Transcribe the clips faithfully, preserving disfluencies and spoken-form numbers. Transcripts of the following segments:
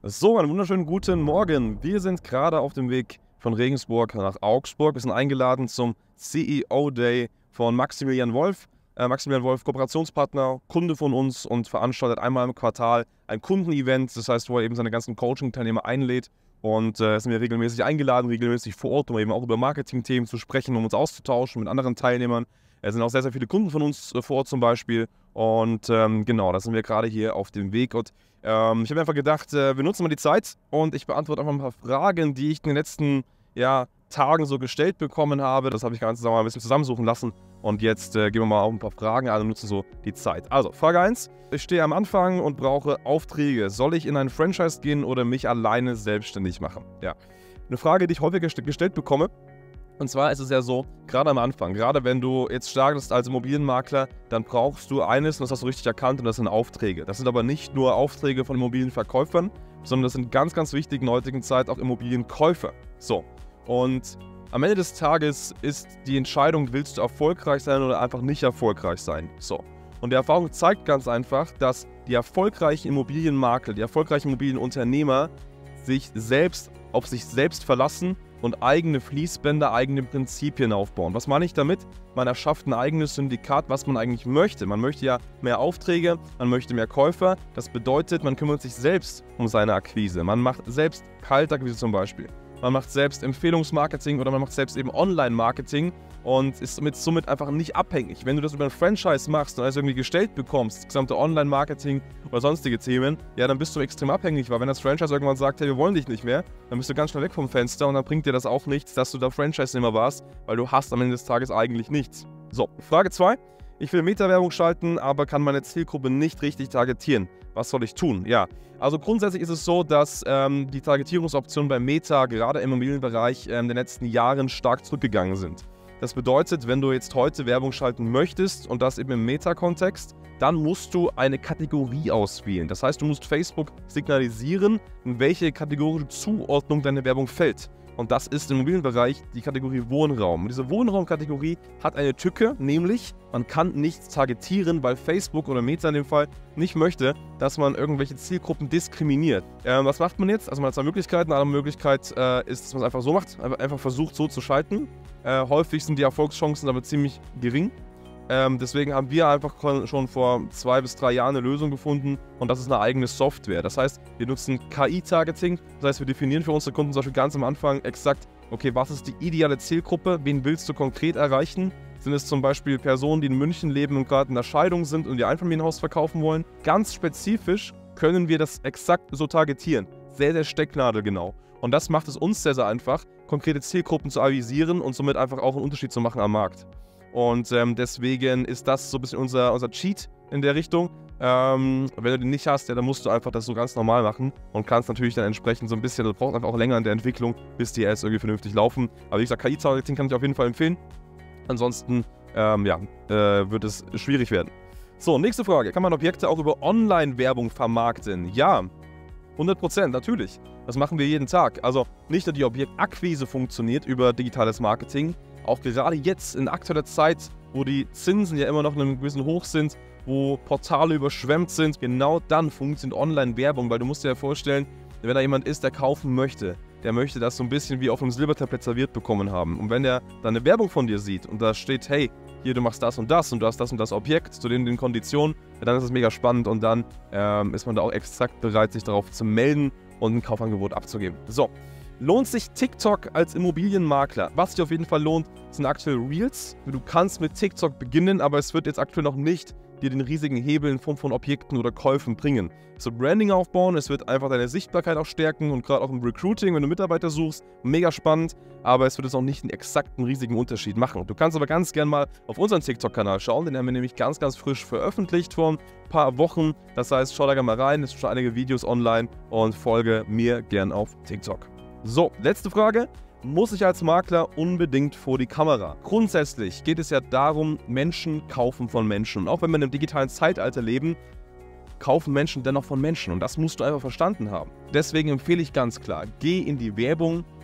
So, einen wunderschönen guten Morgen. Wir sind gerade auf dem Weg von Regensburg nach Augsburg. Wir sind eingeladen zum C E O Day von Maximilian Wolf. Äh, Maximilian Wolf, Kooperationspartner, Kunde von uns und veranstaltet einmal im Quartal ein Kundenevent. Das heißt, wo er eben seine ganzen Coaching-Teilnehmer einlädt. Und äh, sind wir regelmäßig eingeladen, regelmäßig vor Ort, um eben auch über Marketing-Themen zu sprechen, um uns auszutauschen mit anderen Teilnehmern. Es sind auch sehr, sehr viele Kunden von uns äh, vor Ort zum Beispiel. Und ähm, genau, da sind wir gerade hier auf dem Weg. Und ähm, ich habe mir einfach gedacht, äh, wir nutzen mal die Zeit und ich beantworte einfach ein paar Fragen, die ich in den letzten ja, Tagen so gestellt bekommen habe. Das habe ich ganz mal ein bisschen zusammensuchen lassen. Und jetzt äh, gehen wir mal auf ein paar Fragen an und nutzen so die Zeit. Also, Frage eins. Ich stehe am Anfang und brauche Aufträge. Soll ich in ein Franchise gehen oder mich alleine selbstständig machen? Ja, eine Frage, die ich häufig gest gestellt bekomme. Und zwar ist es ja so, gerade am Anfang, gerade wenn du jetzt startest als Immobilienmakler, dann brauchst du eines, und das hast du richtig erkannt, und das sind Aufträge. Das sind aber nicht nur Aufträge von Immobilienverkäufern, sondern das sind ganz, ganz wichtig in der heutigen Zeit auch Immobilienkäufer. So, und am Ende des Tages ist die Entscheidung, willst du erfolgreich sein oder einfach nicht erfolgreich sein. So, und die Erfahrung zeigt ganz einfach, dass die erfolgreichen Immobilienmakler, die erfolgreichen Immobilienunternehmer sich selbst auf sich selbst verlassen und eigene Fließbänder, eigene Prinzipien aufbauen. Was meine ich damit? Man erschafft ein eigenes Syndikat, was man eigentlich möchte. Man möchte ja mehr Aufträge, man möchte mehr Käufer. Das bedeutet, man kümmert sich selbst um seine Akquise. Man macht selbst Kaltakquise zum Beispiel. Man macht selbst Empfehlungsmarketing oder man macht selbst eben Online-Marketing und ist somit, somit einfach nicht abhängig. Wenn du das über ein Franchise machst und alles irgendwie gestellt bekommst, das gesamte Online-Marketing oder sonstige Themen, ja, dann bist du extrem abhängig, weil wenn das Franchise irgendwann sagt, hey, wir wollen dich nicht mehr, dann bist du ganz schnell weg vom Fenster und dann bringt dir das auch nichts, dass du da Franchise-Nehmer warst, weil du hast am Ende des Tages eigentlich nichts. So, Frage zwei. Ich will Meta-Werbung schalten, aber kann meine Zielgruppe nicht richtig targetieren. Was soll ich tun? Ja, also grundsätzlich ist es so, dass ähm, die Targetierungsoptionen bei Meta gerade im Immobilienbereich ähm, in den letzten Jahren stark zurückgegangen sind. Das bedeutet, wenn du jetzt heute Werbung schalten möchtest und das eben im Meta-Kontext, dann musst du eine Kategorie auswählen. Das heißt, du musst Facebook signalisieren, in welche kategorische Zuordnung deine Werbung fällt. Und das ist im Immobilienbereich die Kategorie Wohnraum. Und diese Wohnraumkategorie hat eine Tücke, nämlich man kann nichts targetieren, weil Facebook oder Meta in dem Fall nicht möchte, dass man irgendwelche Zielgruppen diskriminiert. Ähm, was macht man jetzt? Also man hat zwei Möglichkeiten. Eine Möglichkeit äh, ist, dass man es einfach so macht, einfach versucht so zu schalten. Äh, häufig sind die Erfolgschancen aber ziemlich gering. Ähm, deswegen haben wir einfach schon vor zwei bis drei Jahren eine Lösung gefunden und das ist eine eigene Software. Das heißt, wir nutzen K I-Targeting, das heißt, wir definieren für unsere Kunden zum Beispiel ganz am Anfang exakt, okay, was ist die ideale Zielgruppe, wen willst du konkret erreichen? Sind es zum Beispiel Personen, die in München leben und gerade in der Scheidung sind und ihr Einfamilienhaus verkaufen wollen? Ganz spezifisch können wir das exakt so targetieren. Sehr, sehr stecknadelgenau. Und das macht es uns sehr, sehr einfach, konkrete Zielgruppen zu avisieren und somit einfach auch einen Unterschied zu machen am Markt. Und ähm, deswegen ist das so ein bisschen unser, unser Cheat in der Richtung. Ähm, wenn du den nicht hast, ja, dann musst du einfach das so ganz normal machen und kannst natürlich dann entsprechend so ein bisschen, das braucht einfach auch länger in der Entwicklung, bis die Ads irgendwie vernünftig laufen. Aber wie gesagt, K I-Targeting kann ich auf jeden Fall empfehlen. Ansonsten, ähm, ja, äh, wird es schwierig werden. So, nächste Frage. Kann man Objekte auch über Online-Werbung vermarkten? Ja, hundert Prozent, natürlich. Das machen wir jeden Tag. Also nicht nur die Objektakquise funktioniert über digitales Marketing, auch gerade jetzt in aktueller Zeit, wo die Zinsen ja immer noch in einem gewissen Hoch sind, wo Portale überschwemmt sind, genau dann funktioniert Online-Werbung, weil du musst dir ja vorstellen, wenn da jemand ist, der kaufen möchte, der möchte das so ein bisschen wie auf einem Silbertablett serviert bekommen haben. Und wenn der dann eine Werbung von dir sieht und da steht, hey, hier, du machst das und das und du hast das und das Objekt zu den, den Konditionen, ja, dann ist es mega spannend und dann ähm, ist man da auch exakt bereit, sich darauf zu melden und ein Kaufangebot abzugeben. So. Lohnt sich TikTok als Immobilienmakler? Was sich auf jeden Fall lohnt, sind aktuell Reels. Du kannst mit TikTok beginnen, aber es wird jetzt aktuell noch nicht dir den riesigen Hebel in Form von Objekten oder Käufen bringen. Es wird Branding aufbauen, es wird einfach deine Sichtbarkeit auch stärken und gerade auch im Recruiting, wenn du Mitarbeiter suchst, mega spannend, aber es wird jetzt auch nicht einen exakten riesigen Unterschied machen. Du kannst aber ganz gern mal auf unseren TikTok-Kanal schauen, den haben wir nämlich ganz, ganz frisch veröffentlicht vor ein paar Wochen. Das heißt, schau da gerne mal rein, es sind schon einige Videos online und folge mir gern auf TikTok. So, letzte Frage. Muss ich als Makler unbedingt vor die Kamera? Grundsätzlich geht es ja darum, Menschen kaufen von Menschen. Und auch wenn wir in einem digitalen Zeitalter leben, kaufen Menschen dennoch von Menschen. Und das musst du einfach verstanden haben. Deswegen empfehle ich ganz klar, geh in die Werbung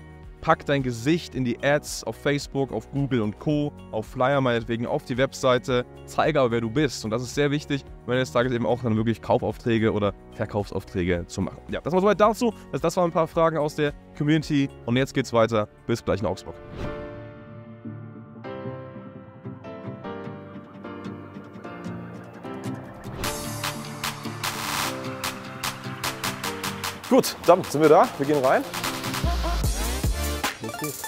pack dein Gesicht in die Ads auf Facebook, auf Google und Co., auf Flyer meinetwegen, auf die Webseite, zeige aber, wer du bist. Und das ist sehr wichtig, wenn des Tages eben auch dann wirklich Kaufaufträge oder Verkaufsaufträge zu machen. Ja, das war soweit dazu. Das, das waren ein paar Fragen aus der Community und jetzt geht's weiter. Bis gleich in Augsburg. Gut, dann sind wir da. Wir gehen rein. Los geht's.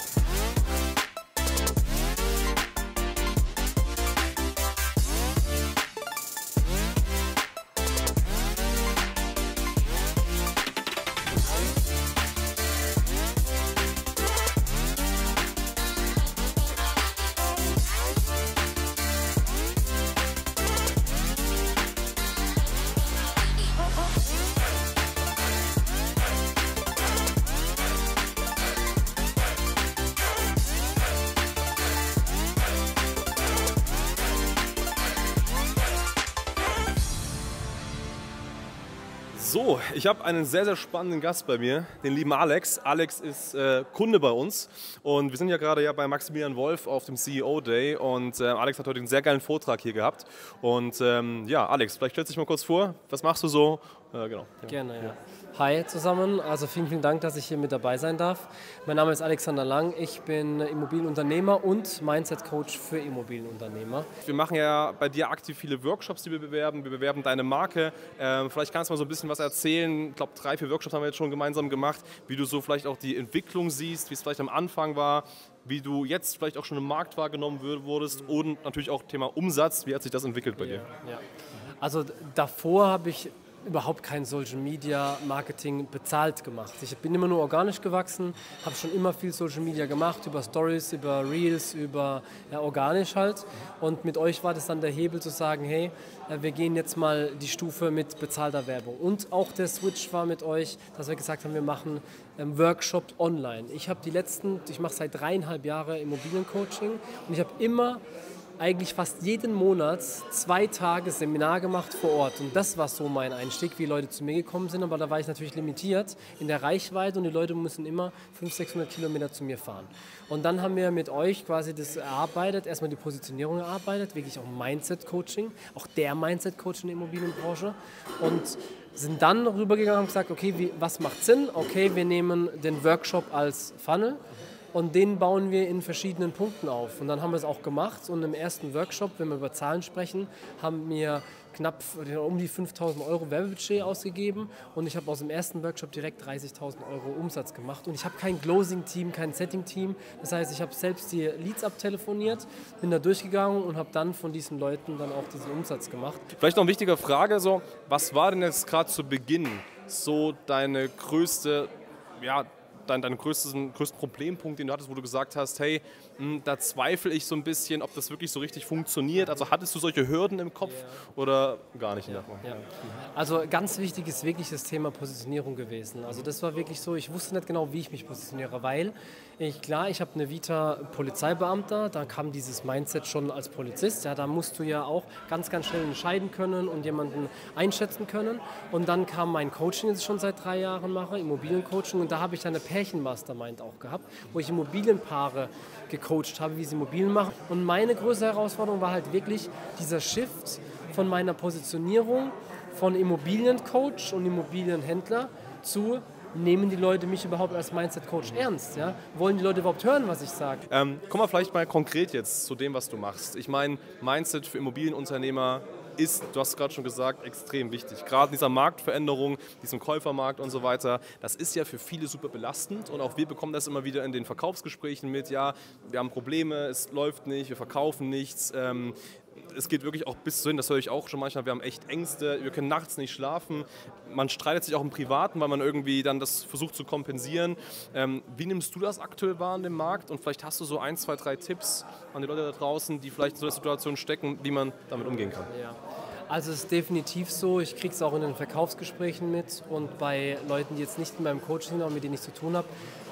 So, ich habe einen sehr, sehr spannenden Gast bei mir, den lieben Alex. Alex ist äh, Kunde bei uns und wir sind ja gerade ja bei Maximilian Wolf auf dem C E O Day und äh, Alex hat heute einen sehr geilen Vortrag hier gehabt. Und ähm, ja, Alex, vielleicht stellst du dich mal kurz vor, was machst du so? Äh, genau. Ja. Gerne, ja. Hi zusammen, also vielen, vielen Dank, dass ich hier mit dabei sein darf. Mein Name ist Alexander Lang, ich bin Immobilienunternehmer und Mindset-Coach für Immobilienunternehmer. Wir machen ja bei dir aktiv viele Workshops, die wir bewerben. Wir bewerben deine Marke. Ähm, vielleicht kannst du mal so ein bisschen was erzählen. Ich glaube, drei, vier Workshops haben wir jetzt schon gemeinsam gemacht, wie du so vielleicht auch die Entwicklung siehst, wie es vielleicht am Anfang war, wie du jetzt vielleicht auch schon im Markt wahrgenommen wurdest und natürlich auch Thema Umsatz. Wie hat sich das entwickelt bei dir? Ja, ja. Also davor habe ich überhaupt kein Social Media Marketing bezahlt gemacht. Ich bin immer nur organisch gewachsen, habe schon immer viel Social Media gemacht, über Stories, über Reels, über ja, organisch halt. Und mit euch war das dann der Hebel zu sagen, hey, wir gehen jetzt mal die Stufe mit bezahlter Werbung. Und auch der Switch war mit euch, dass wir gesagt haben, wir machen ähm, Workshops online. Ich habe die letzten, ich mache seit dreieinhalb Jahren Immobiliencoaching und ich habe immer eigentlich fast jeden Monat zwei Tage Seminar gemacht vor Ort. Und das war so mein Einstieg, wie Leute zu mir gekommen sind. Aber da war ich natürlich limitiert in der Reichweite und die Leute müssen immer fünfhundert, sechshundert Kilometer zu mir fahren. Und dann haben wir mit euch quasi das erarbeitet, erstmal die Positionierung erarbeitet, wirklich auch Mindset-Coaching, auch der Mindset-Coach in der Immobilienbranche. Und sind dann rübergegangen und gesagt, okay, wie, was macht Sinn? Okay, wir nehmen den Workshop als Funnel. Und den bauen wir in verschiedenen Punkten auf. Und dann haben wir es auch gemacht. Und im ersten Workshop, wenn wir über Zahlen sprechen, haben wir knapp um die fünftausend Euro Werbebudget ausgegeben. Und ich habe aus dem ersten Workshop direkt dreißigtausend Euro Umsatz gemacht. Und ich habe kein Closing-Team, kein Setting-Team. Das heißt, ich habe selbst die Leads abtelefoniert, bin da durchgegangen und habe dann von diesen Leuten dann auch diesen Umsatz gemacht. Vielleicht noch eine wichtige Frage, so, was war denn jetzt gerade zu Beginn so deine größte, ja, Dein, deinen größten, größten Problempunkt, den du hattest, wo du gesagt hast, hey, mh, da zweifle ich so ein bisschen, ob das wirklich so richtig funktioniert. Also hattest du solche Hürden im Kopf ja. oder gar nicht? Ja. Ja. Also ganz wichtig ist wirklich das Thema Positionierung gewesen. Also das war wirklich so, ich wusste nicht genau, wie ich mich positioniere, weil ich, klar, ich habe eine Vita Polizeibeamter, da kam dieses Mindset schon als Polizist. Ja, da musst du ja auch ganz, ganz schnell entscheiden können und jemanden einschätzen können. Und dann kam mein Coaching, das ich schon seit drei Jahren mache, Immobiliencoaching, und da habe ich dann eine Pärchen-Mastermind auch gehabt, wo ich Immobilienpaare gecoacht habe, wie sie Immobilien machen. Und meine größte Herausforderung war halt wirklich dieser Shift von meiner Positionierung von Immobiliencoach und Immobilienhändler zu, nehmen die Leute mich überhaupt als Mindset-Coach ernst? Ja? Wollen die Leute überhaupt hören, was ich sage? Ähm, kommen wir vielleicht mal konkret jetzt zu dem, was du machst. Ich meine, Mindset für Immobilienunternehmer ist, du hast gerade schon gesagt, extrem wichtig. Gerade in dieser Marktveränderung, diesem Käufermarkt und so weiter, das ist ja für viele super belastend und auch wir bekommen das immer wieder in den Verkaufsgesprächen mit, ja, wir haben Probleme, es läuft nicht, wir verkaufen nichts. Ähm, es geht wirklich auch bis hin, das höre ich auch schon manchmal, wir haben echt Ängste, wir können nachts nicht schlafen. Man streitet sich auch im Privaten, weil man irgendwie dann das versucht zu kompensieren. Ähm, wie nimmst du das aktuell wahr in dem Markt? Und vielleicht hast du so ein, zwei, drei Tipps an die Leute da draußen, die vielleicht in so einer Situation stecken, wie man damit umgehen kann. Ja. Also es ist definitiv so, ich kriege es auch in den Verkaufsgesprächen mit und bei Leuten, die jetzt nicht in meinem Coaching sind, aber mit denen ich zu tun habe.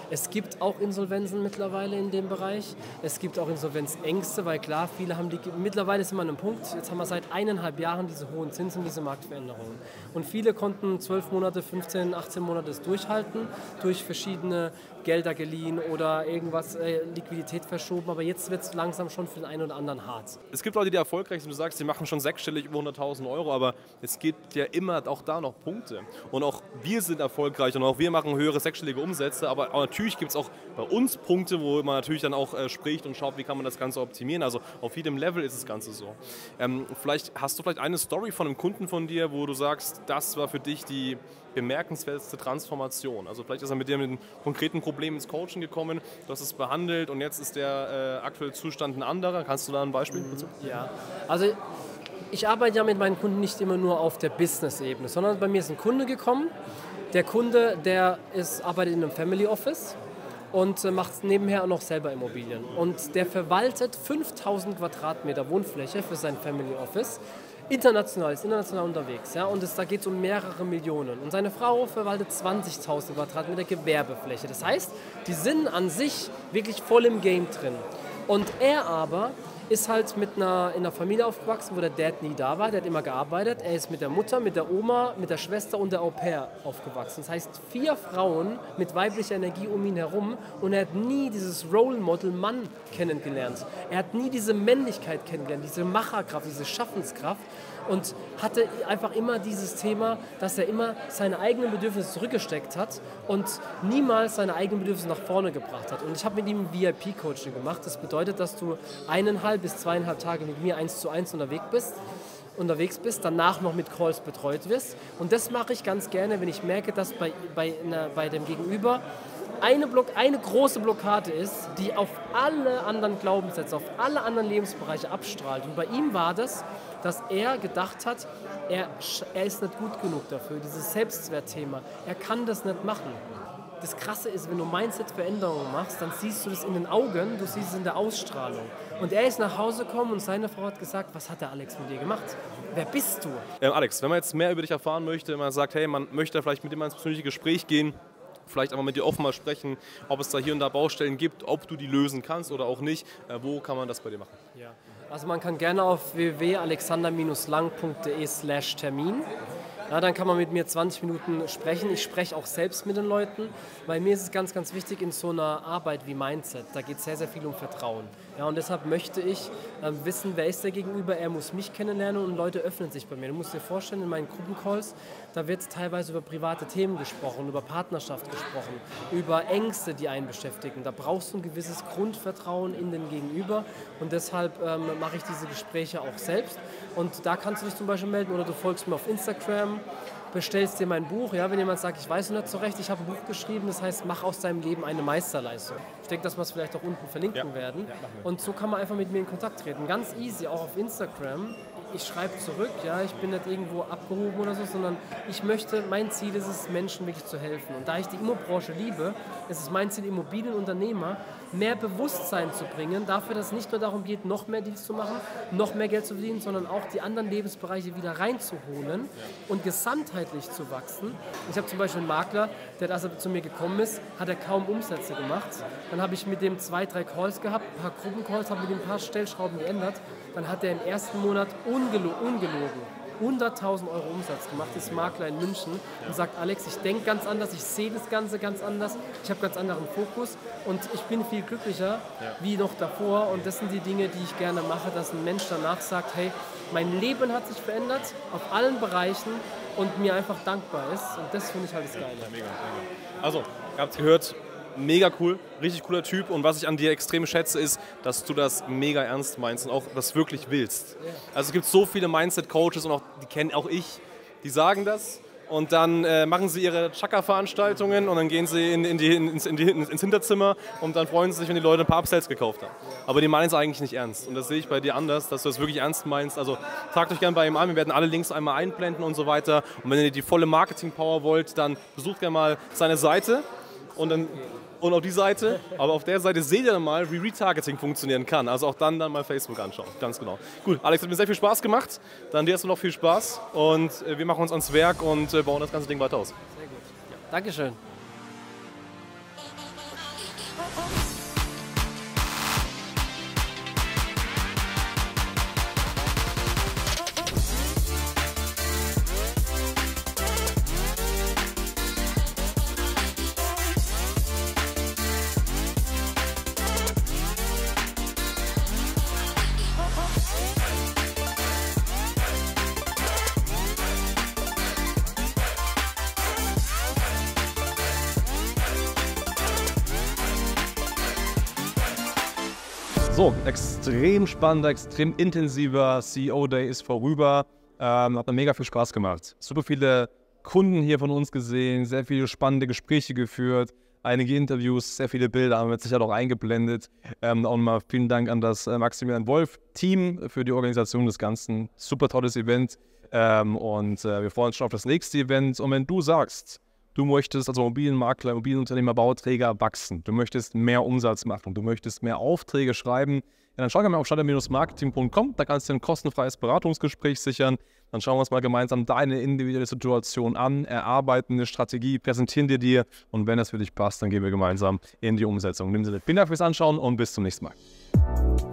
Es gibt auch Insolvenzen mittlerweile in dem Bereich. Es gibt auch Insolvenzängste, weil klar, viele haben die, mittlerweile sind wir an einem Punkt, jetzt haben wir seit eineinhalb Jahren diese hohen Zinsen, diese Marktveränderungen. Und viele konnten zwölf Monate, fünfzehn, achtzehn Monate das durchhalten, durch verschiedene Gelder geliehen oder irgendwas, äh, Liquidität verschoben, aber jetzt wird es langsam schon für den einen oder anderen hart. Es gibt Leute, die erfolgreich sind, du sagst, die machen schon sechsstellig über hunderttausend Euro, aber es gibt ja immer auch da noch Punkte. Und auch wir sind erfolgreich und auch wir machen höhere sechsstellige Umsätze, aber natürlich gibt es auch bei uns Punkte, wo man natürlich dann auch äh, spricht und schaut, wie kann man das Ganze optimieren. Also auf jedem Level ist das Ganze so. Ähm, vielleicht hast du vielleicht eine Story von einem Kunden von dir, wo du sagst, das war für dich die bemerkenswerteste Transformation. Also vielleicht ist er mit dir mit einem konkreten Problem ins Coaching gekommen, du hast es behandelt und jetzt ist der äh, aktuelle Zustand ein anderer. Kannst du da ein Beispiel dazu? Ja, also ich arbeite ja mit meinen Kunden nicht immer nur auf der Business-Ebene, sondern bei mir ist ein Kunde gekommen. Der Kunde, der ist, arbeitet in einem Family Office und macht nebenher auch noch selber Immobilien. Und der verwaltet fünftausend Quadratmeter Wohnfläche für sein Family Office. International, ist international unterwegs, ja, und es, da geht es um mehrere Millionen. Und seine Frau verwaltet zwanzigtausend Quadratmeter Gewerbefläche. Das heißt, die sind an sich wirklich voll im Game drin. Und er aber ist halt mit einer, in einer Familie aufgewachsen, wo der Dad nie da war, der hat immer gearbeitet. Er ist mit der Mutter, mit der Oma, mit der Schwester und der Au-pair aufgewachsen. Das heißt, vier Frauen mit weiblicher Energie um ihn herum und er hat nie dieses Role Model Mann kennengelernt. Er hat nie diese Männlichkeit kennengelernt, diese Macherkraft, diese Schaffenskraft und hatte einfach immer dieses Thema, dass er immer seine eigenen Bedürfnisse zurückgesteckt hat und niemals seine eigenen Bedürfnisse nach vorne gebracht hat. Und ich habe mit ihm ein V I P-Coaching gemacht. Das bedeutet, dass du eineinhalb bis zweieinhalb Tage mit mir eins zu eins unterwegs bist, unterwegs bist, danach noch mit Calls betreut wirst. Und das mache ich ganz gerne, wenn ich merke, dass bei, bei, einer, bei dem Gegenüber eine, Block, eine große Blockade ist, die auf alle anderen Glaubenssätze, auf alle anderen Lebensbereiche abstrahlt. Und bei ihm war das, dass er gedacht hat, er, er ist nicht gut genug dafür, dieses Selbstwertthema. Er kann das nicht machen. Das Krasse ist, wenn du Mindset-Veränderungen machst, dann siehst du das in den Augen, du siehst es in der Ausstrahlung. Und er ist nach Hause gekommen und seine Frau hat gesagt, was hat der Alex mit dir gemacht? Wer bist du? Ähm, Alex, wenn man jetzt mehr über dich erfahren möchte, wenn man sagt, hey, man möchte vielleicht mit dir mal ins persönliche Gespräch gehen, vielleicht aber mit dir offen mal sprechen, ob es da hier und da Baustellen gibt, ob du die lösen kannst oder auch nicht, äh, wo kann man das bei dir machen? Ja. Also man kann gerne auf w w w punkt alexander lang punkt de slash Termin. Ja, dann kann man mit mir zwanzig Minuten sprechen. Ich spreche auch selbst mit den Leuten, weil mir ist es ganz, ganz wichtig in so einer Arbeit wie Mindset. Da geht es sehr, sehr viel um Vertrauen. Ja, und deshalb möchte ich äh, wissen, wer ist der Gegenüber. Er muss mich kennenlernen und Leute öffnen sich bei mir. Du musst dir vorstellen, in meinen Gruppencalls, da wird teilweise über private Themen gesprochen, über Partnerschaft gesprochen, über Ängste, die einen beschäftigen. Da brauchst du ein gewisses Grundvertrauen in den Gegenüber und deshalb ähm, mache ich diese Gespräche auch selbst. Und da kannst du dich zum Beispiel melden oder du folgst mir auf Instagram, bestellst dir mein Buch. Ja, wenn jemand sagt, ich weiß nicht so recht, ich habe ein Buch geschrieben, das heißt, mach aus deinem Leben eine Meisterleistung. Ich denke, dass wir es vielleicht auch unten verlinken ja. werden. Ja, und so kann man einfach mit mir in Kontakt treten. Ganz easy, auch auf Instagram. Ich schreibe zurück, ja, ich bin nicht irgendwo abgehoben oder so, sondern ich möchte, mein Ziel ist es, Menschen wirklich zu helfen. Und da ich die Immobranche liebe, ist es mein Ziel, Immobilienunternehmer mehr Bewusstsein zu bringen, dafür, dass es nicht nur darum geht, noch mehr Deals zu machen, noch mehr Geld zu verdienen, sondern auch die anderen Lebensbereiche wieder reinzuholen und gesamtheitlich zu wachsen. Ich habe zum Beispiel einen Makler, der, als er zu mir gekommen ist, hat er kaum Umsätze gemacht. Dann habe ich mit dem zwei, drei Calls gehabt, ein paar Gruppencalls, habe mit ihm ein paar Stellschrauben geändert. Dann hat er im ersten Monat ungelo ungelogen hunderttausend Euro Umsatz gemacht, ist Makler in München und sagt, Alex, ich denke ganz anders, ich sehe das Ganze ganz anders, ich habe ganz anderen Fokus und ich bin viel glücklicher ja. wie noch davor und das sind die Dinge, die ich gerne mache, dass ein Mensch danach sagt, hey, mein Leben hat sich verändert auf allen Bereichen und mir einfach dankbar ist und das finde ich halt das Geile. Ja, mega, mega. Also, ihr habt es gehört, mega cool, richtig cooler Typ und was ich an dir extrem schätze ist, dass du das mega ernst meinst und auch das wirklich willst. Yeah. Also es gibt so viele Mindset-Coaches und auch, die kennen auch ich, die sagen das und dann äh, machen sie ihre Chakra-Veranstaltungen und dann gehen sie in, in die, ins, in die, ins Hinterzimmer und dann freuen sie sich, wenn die Leute ein paar Upsells gekauft haben. Yeah. Aber die meinen es eigentlich nicht ernst und das sehe ich bei dir anders, dass du das wirklich ernst meinst. Also tragt euch gerne bei ihm an, wir werden alle Links einmal einblenden und so weiter und wenn ihr die volle Marketing-Power wollt, dann besucht gerne mal seine Seite und dann und auf die Seite, aber auf der Seite seht ihr dann mal, wie Retargeting funktionieren kann. Also auch dann, dann mal Facebook anschauen, ganz genau. Gut, Alex, hat mir sehr viel Spaß gemacht. Dann dir hast du noch viel Spaß und äh, wir machen uns ans Werk und äh, bauen das ganze Ding weiter aus. Sehr gut. Ja. Dankeschön. So, extrem spannender, extrem intensiver C E O-Day ist vorüber. Ähm, hat mir mega viel Spaß gemacht. Super viele Kunden hier von uns gesehen, sehr viele spannende Gespräche geführt, einige Interviews, sehr viele Bilder haben wir jetzt sicher noch eingeblendet. Ähm, auch mal vielen Dank an das äh, Maximilian Wolf-Team für die Organisation des Ganzen. Super tolles Event ähm, und äh, wir freuen uns schon auf das nächste Event. Und wenn du sagst, du möchtest als Immobilienmakler, Immobilienunternehmer, Bauträger wachsen, du möchtest mehr Umsatz machen, du möchtest mehr Aufträge schreiben, ja, dann schau gerne mal auf starter Bindestrich marketing punkt com, da kannst du ein kostenfreies Beratungsgespräch sichern. Dann schauen wir uns mal gemeinsam deine individuelle Situation an, erarbeiten eine Strategie, präsentieren dir die und wenn das für dich passt, dann gehen wir gemeinsam in die Umsetzung. In dem Sinne, vielen Dank fürs Anschauen und bis zum nächsten Mal.